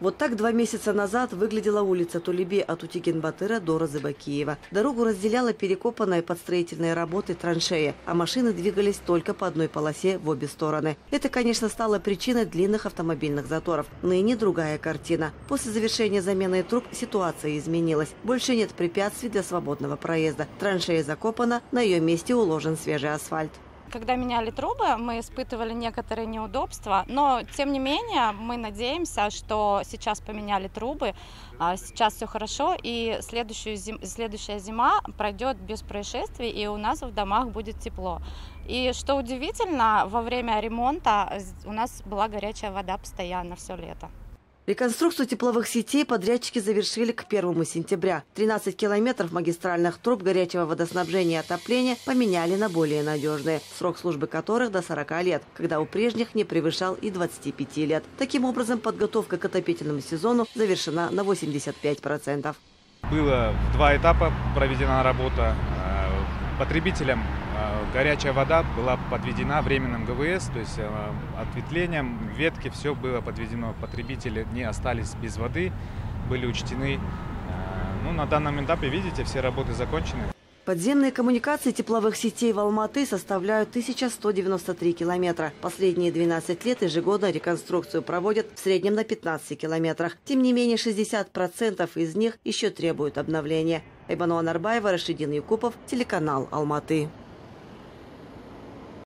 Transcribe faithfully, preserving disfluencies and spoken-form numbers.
Вот так два месяца назад выглядела улица Тулеби от Утигин-Батыра до Розыбакиева. Дорогу разделяла перекопанная под строительные работы траншея, а машины двигались только по одной полосе в обе стороны. Это, конечно, стало причиной длинных автомобильных заторов. Ныне другая картина. После завершения замены труб ситуация изменилась. Больше нет препятствий для свободного проезда. Траншея закопана, на ее месте уложен свежий асфальт. Когда меняли трубы, мы испытывали некоторые неудобства, но тем не менее мы надеемся, что сейчас поменяли трубы, сейчас все хорошо, и следующую зим... следующая зима пройдет без происшествий, и у нас в домах будет тепло. И что удивительно, во время ремонта у нас была горячая вода постоянно все лето. Реконструкцию тепловых сетей подрядчики завершили к первому сентября. тринадцать километров магистральных труб горячего водоснабжения и отопления поменяли на более надежные, срок службы которых до сорока лет, когда у прежних не превышал и двадцати пяти лет. Таким образом, подготовка к отопительному сезону завершена на восемьдесят пять процентов. Было в два этапа проведена работа. Потребителям горячая вода была подведена временным ГВС, то есть ответвлением ветки все было подведено. Потребители не остались без воды, были учтены. Ну, на данном этапе, видите, все работы закончены. Подземные коммуникации тепловых сетей в Алматы составляют тысячу сто девяносто три километра. Последние двенадцать лет ежегодно реконструкцию проводят в среднем на пятнадцати километрах. Тем не менее, шестьдесят процентов из них еще требуют обновления. Айбануа Нарбаева, Рашидин Юкупов, телеканал Алматы.